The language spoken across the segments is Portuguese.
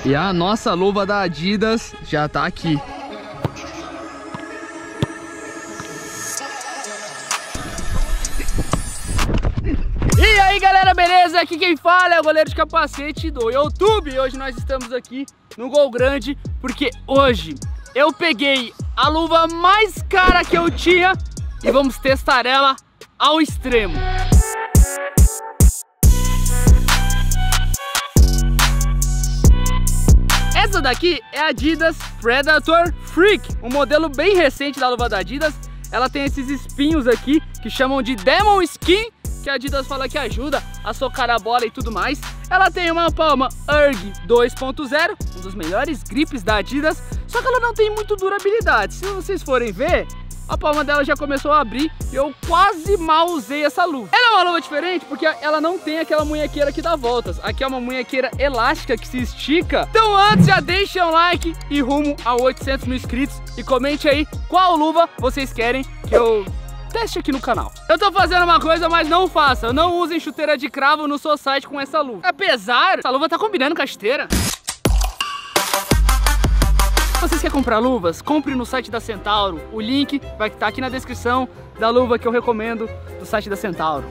E a nossa luva da Adidas já tá aqui. E aí galera, beleza? Aqui quem fala é o goleiro de capacete do YouTube. E hoje nós estamos aqui no Gol Grande porque hoje eu peguei a luva mais cara que eu tinha e vamos testar ela ao extremo. Essa daqui é a Adidas Predator Freak, um modelo bem recente da luva da Adidas. Ela tem esses espinhos aqui que chamam de Demon Skin, que a Adidas fala que ajuda a socar a bola e tudo mais. Ela tem uma palma URG 2.0, um dos melhores grips da Adidas, só que ela não tem muito durabilidade. Se vocês forem ver, a palma dela já começou a abrir e eu quase mal usei essa luva. Ela é uma luva diferente porque ela não tem aquela munhequeira que dá voltas. Aqui é uma munhequeira elástica que se estica. Então antes já deixa um like e rumo a 800 mil inscritos. E comente aí qual luva vocês querem que eu teste aqui no canal. Eu tô fazendo uma coisa, mas não faça. Não usem chuteira de cravo no seu site com essa luva. Apesar, essa luva tá combinando com a esteira. Se vocês querem comprar luvas, compre no site da Centauro. O link vai estar aqui na descrição da luva que eu recomendo do site da Centauro.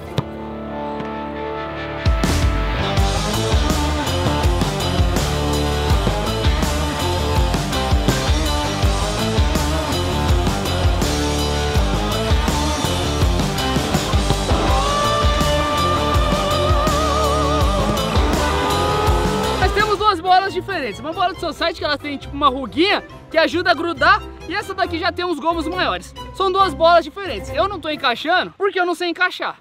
Bolas diferentes, uma bola do seu site que ela tem tipo uma ruguinha que ajuda a grudar e essa daqui já tem uns gomos maiores. São duas bolas diferentes. Eu não tô encaixando porque eu não sei encaixar.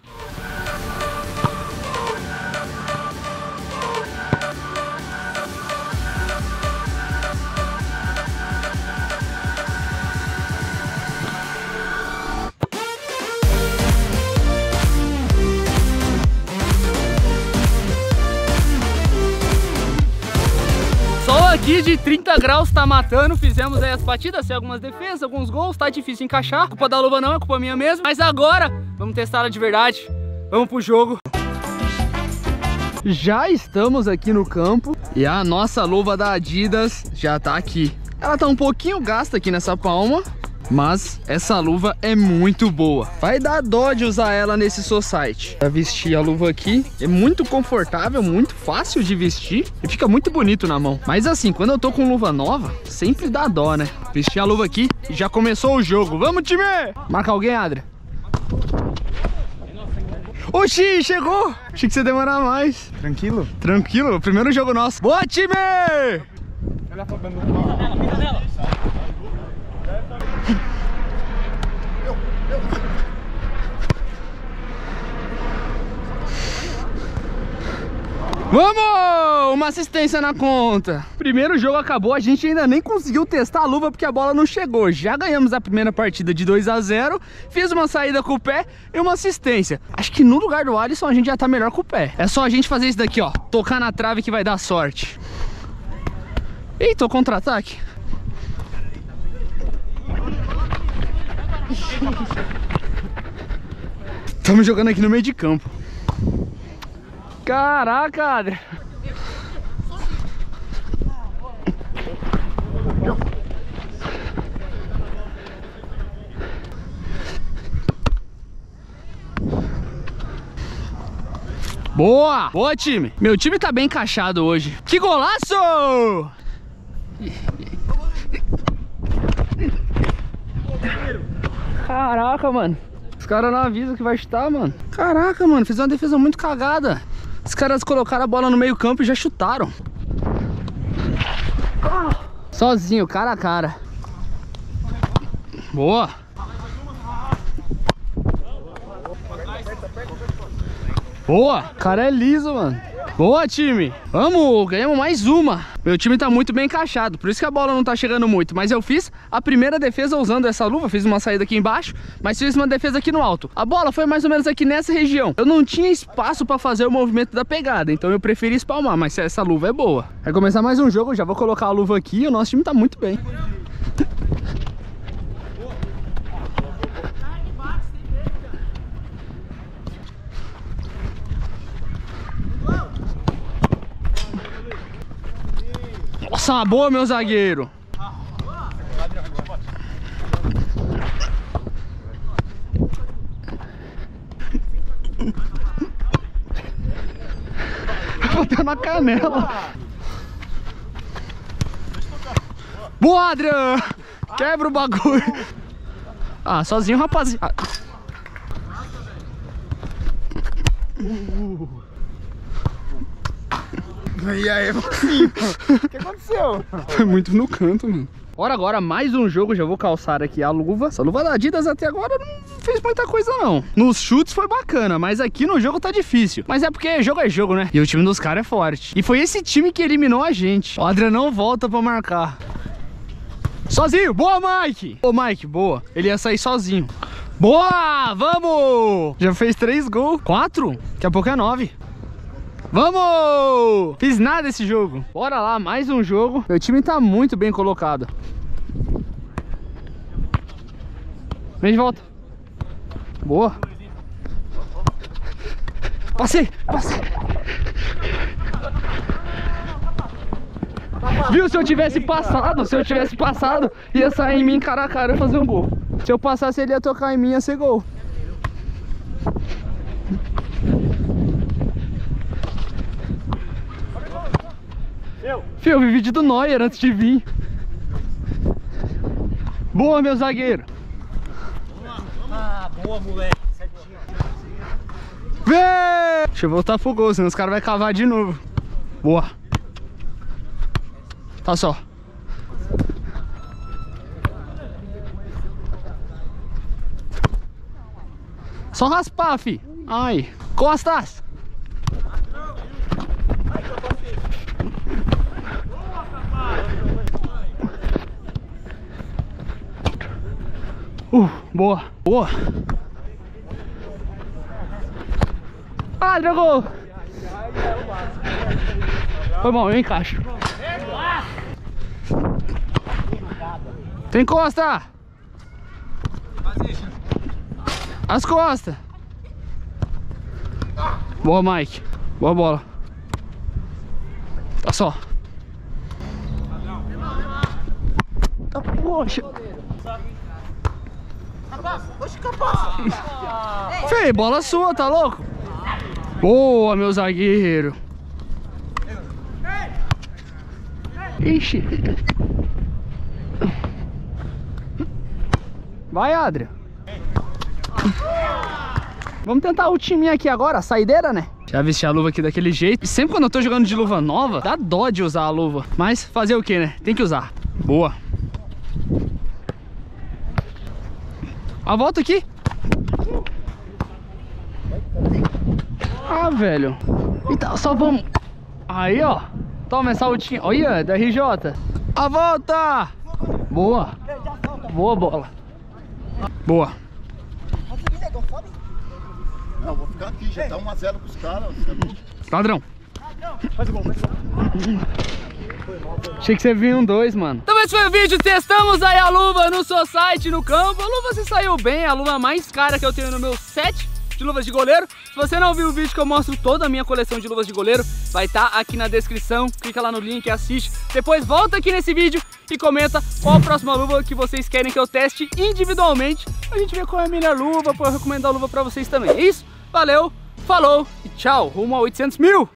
Aqui de 30 graus tá matando, fizemos aí as batidas, algumas defesas, alguns gols, tá difícil encaixar. Culpa da luva não, é culpa minha mesmo. Mas agora, vamos testar ela de verdade, vamos pro jogo. Já estamos aqui no campo e a nossa luva da Adidas já tá aqui. Ela tá um pouquinho gasta aqui nessa palma, mas essa luva é muito boa. Vai dar dó de usar ela nesse society. Pra vestir a luva aqui é muito confortável, muito fácil de vestir e fica muito bonito na mão. Mas assim, quando eu tô com luva nova, sempre dá dó, né? Vestir a luva aqui e já começou o jogo. Vamos, time! Marca alguém, Adria? Oxi, chegou! Achei que você ia demorar mais. Tranquilo? Tranquilo, primeiro jogo nosso. Boa, time! Vamos! Uma assistência na conta. Primeiro jogo acabou, a gente ainda nem conseguiu testar a luva porque a bola não chegou. Já ganhamos a primeira partida de 2-0. Fiz uma saída com o pé e uma assistência. Acho que no lugar do Alisson a gente já tá melhor com o pé. É só a gente fazer isso daqui, ó. Tocar na trave que vai dar sorte. Eita, o contra-ataque. Estamos jogando aqui no meio de campo. Caraca, Adria. Boa! Boa, time! Meu time tá bem encaixado hoje. Que golaço! Caraca, mano. Os caras não avisam que vai chutar, mano. Caraca, mano. Fiz uma defesa muito cagada. Os caras colocaram a bola no meio campo e já chutaram. Sozinho, cara a cara. Boa. Boa. O cara é liso, mano. Boa, time. Vamos, ganhamos mais uma. Meu time tá muito bem encaixado, por isso que a bola não tá chegando muito. Mas eu fiz a primeira defesa usando essa luva. Fiz uma saída aqui embaixo, mas fiz uma defesa aqui no alto. A bola foi mais ou menos aqui nessa região. Eu não tinha espaço pra fazer o movimento da pegada, então eu preferi espalmar, mas essa luva é boa. Vai começar mais um jogo, eu já vou colocar a luva aqui e o nosso time tá muito bem. Nossa, boa, meu zagueiro. Bateu na canela. Boa, Adriano. Quebra o bagulho. Ah, sozinho, rapaziada. E aí, mocinho? O que aconteceu? Foi muito no canto, mano. Bora agora, mais um jogo. Já vou calçar aqui a luva. Essa luva da Adidas até agora não fez muita coisa, não. Nos chutes foi bacana, mas aqui no jogo tá difícil. Mas é porque jogo é jogo, né? E o time dos caras é forte. E foi esse time que eliminou a gente. O Adriano não volta pra marcar. Sozinho, boa, Mike. Ô, Mike, boa. Ele ia sair sozinho. Boa, vamos. Já fez 3 gols. 4? Daqui a pouco é 9. Vamos! Fiz nada esse jogo. Bora lá, mais um jogo. Meu time tá muito bem colocado. Vem de volta. Boa. Passei, passei. Viu? Se eu tivesse passado, ia sair em mim cara a cara e fazer um gol. Se eu passasse, ele ia tocar em mim e ia ser gol. Fio, eu vi vídeo do Neuer antes de vir. Boa, meu zagueiro. Ah, boa, moleque. Vê! Deixa eu voltar pro gol, senão os caras vão cavar de novo. Boa. Tá só. Só raspar, fi. Ai. Costas. Boa, boa. Ah, jogou. Foi bom, eu encaixo. Tem costa. As costas. Boa, Mike. Boa bola. Tá só. Poxa. Fê, bola sua, tá louco? Boa, meu zagueiro. Ixi. Vai, Adria. Vamos tentar o time aqui agora, a saideira, né? Já vesti a luva aqui daquele jeito. E sempre quando eu tô jogando de luva nova, dá dó de usar a luva. Mas fazer o que, né? Tem que usar. Boa. A volta aqui. Ah, velho. Então, só vamos. Aí, ó. Toma essa altinha. Olha, da RJ. A volta. Boa. Boa bola. Boa. Não, vou ficar aqui. Já tá 1 a 0 pros caras. Ladrão. Achei que você vinha 1-2, mano. Então esse foi o vídeo, testamos aí a luva no Society no campo. A luva se saiu bem, a luva mais cara que eu tenho no meu set de luvas de goleiro. Se você não viu o vídeo que eu mostro toda a minha coleção de luvas de goleiro, vai estar aqui na descrição. Clica lá no link e assiste. Depois volta aqui nesse vídeo e comenta qual a próxima luva que vocês querem que eu teste individualmente. A gente vê qual é a melhor luva, pra eu recomendar a luva pra vocês também. É isso, valeu, falou e tchau, rumo a 800 mil!